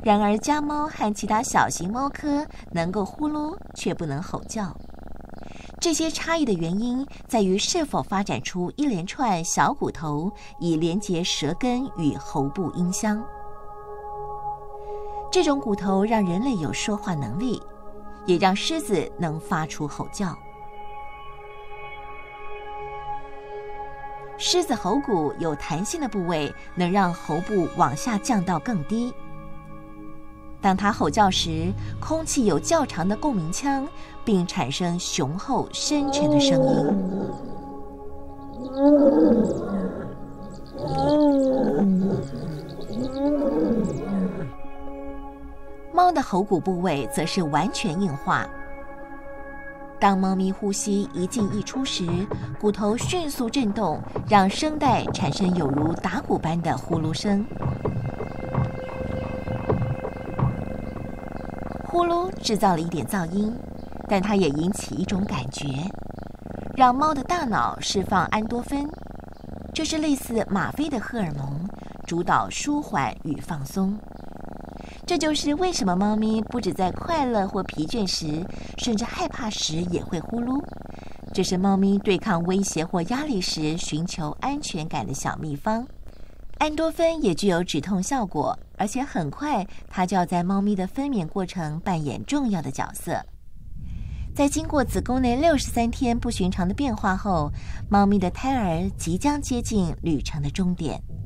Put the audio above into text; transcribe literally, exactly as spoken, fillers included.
然而，家猫和其他小型猫科能够呼噜，却不能吼叫。这些差异的原因在于是否发展出一连串小骨头，以连接舌根与喉部音箱。这种骨头让人类有说话能力，也让狮子能发出吼叫。狮子喉骨有弹性的部位，能让喉部往下降到更低。当它吼叫时，空气有较长的共鸣腔，并产生雄厚深沉的声音。猫的喉骨部位则是完全硬化。当猫咪呼吸一进一出时，骨头迅速震动，让声带产生有如打鼓般的呼噜声。呼噜制造了一点噪音，但它也引起一种感觉，让猫的大脑释放安多芬，这是类似吗啡的荷尔蒙，主导舒缓与放松。这就是为什么猫咪不只在快乐或疲倦时，甚至害怕时也会呼噜。这是猫咪对抗威胁或压力时寻求安全感的小秘方。安多芬也具有止痛效果，而且很快它就要在猫咪的分娩过程扮演重要的角色。在经过子宫内六十三天不寻常的变化后，猫咪的胎儿即将接近旅程的终点。